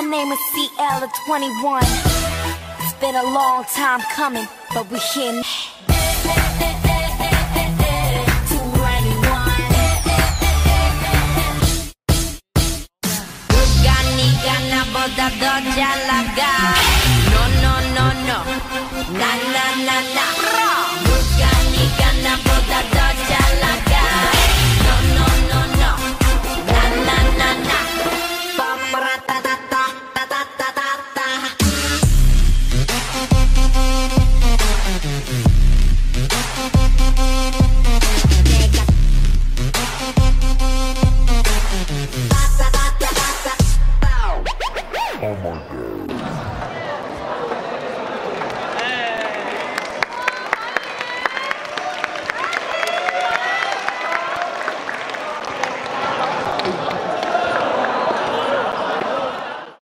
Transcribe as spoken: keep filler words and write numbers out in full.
My name is C L of twenty-one. It's been a long time coming, but we're here now. 나보다 더 잘 나가 No no no no 나 나 나 나